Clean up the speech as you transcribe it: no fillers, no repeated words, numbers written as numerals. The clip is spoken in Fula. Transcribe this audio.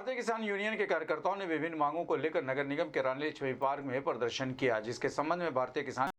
भारतीय किसान यूनियन के कार्यकर्ताओं ने विभिन्न मांगों को लेकर नगर निगम के रानीली छवि पार्क में प्रदर्शन किया, जिसके संबंध में भारतीय किसान